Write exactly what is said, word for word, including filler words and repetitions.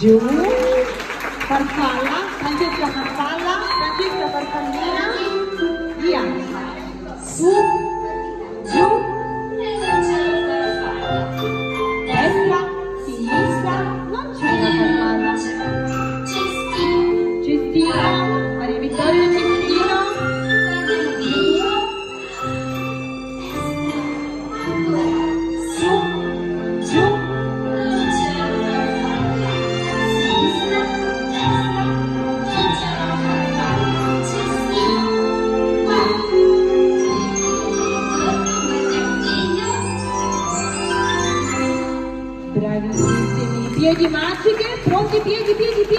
giù, farfalla, Francesca farfalla, Francesca farfallina, via, su, giù, destra, sinistra, non c'è una farfalla, cestino, Maria Vittoria cestino, su, giù, bravissimi, piedi magiche, pronti, piedi, piedi, piedi.